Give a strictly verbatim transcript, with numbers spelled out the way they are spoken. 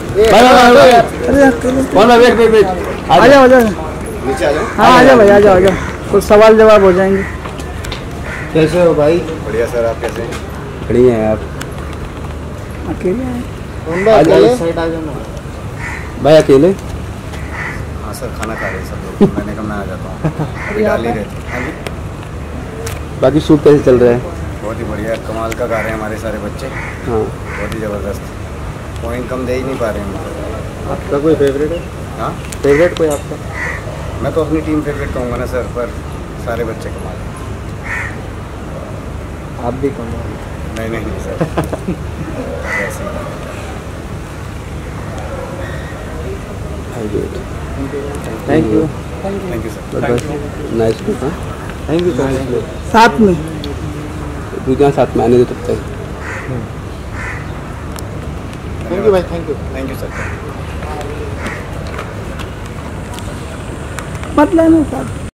कौन भाई wait wait wait आ जाओ आ जाओ नीचे आ जाओ। हाँ आ जाओ भाई आ जाओ आ जाओ कुछ सवाल जवाब हो जाएंगे। कैसे हो भाई? बढ़िया सर, आप कैसे हैं? बढ़िया है आप? अकेले हैं? आ जाओ भाई अकेले। हाँ सर, खाना खा रहे हैं सब लोग, मैंने कहा मैं आ जाता हूँ, अभी डाल ही रहे थे। हाँ जी, बाकी शूट कैसे चल रहा है? बहुत ही बढ़िया, कमाल का गा रहे हैं हमारे सारे बच्चे, हाँ बहुत ही ज़बरदस्त। पॉइंट कम दे ही नहीं पा रहे हैं। आपका कोई फेवरेट है? हाँ, फेवरेट कोई आपका? मैं तो अपनी टीम फेवरेट कहूँगा ना सर, पर सारे बच्चे कमाल। आप भी कौन? नहीं नहीं नहीं सर, ऐसे ही। Thank you thank you sir. Nice to. Thank you sir. साथ में तू क्या साथ में आने दे तब तक। थैंक यू भाई, thank you thank you sir. मतलब